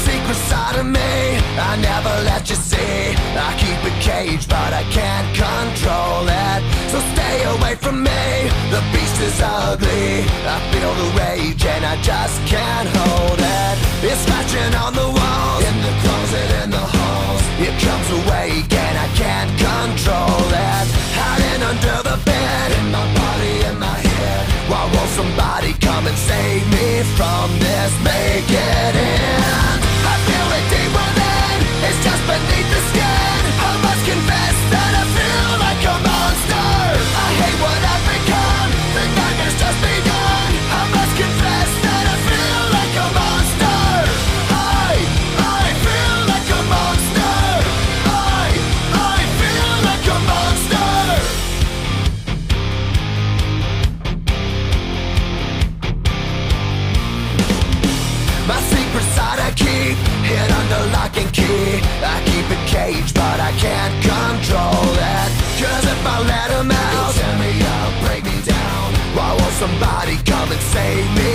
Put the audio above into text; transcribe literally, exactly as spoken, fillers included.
secret side of me I never let you see. I keep it caged but I can't control it. So stay away from me, the beast is ugly. I feel the rage and I just can't hold it. It's scratching on the walls, in the closet, in the halls. It comes awake and I can't control it. Hiding under the bed, in my body, in my head. Why won't somebody come and save me from this? Make it end. I feel it deep within, it's just beneath the skin. I must confess that I feel like a monster. I hate what I've become, the nightmare's just begun. I must confess that I feel like a monster. I, I feel like a monster. I, I feel like a monster. My secret side I keep hid under lock and key. I keep it caged but I can't control it. Cause if I let him out, he'll tear me up, break me down. Why won't somebody come and save me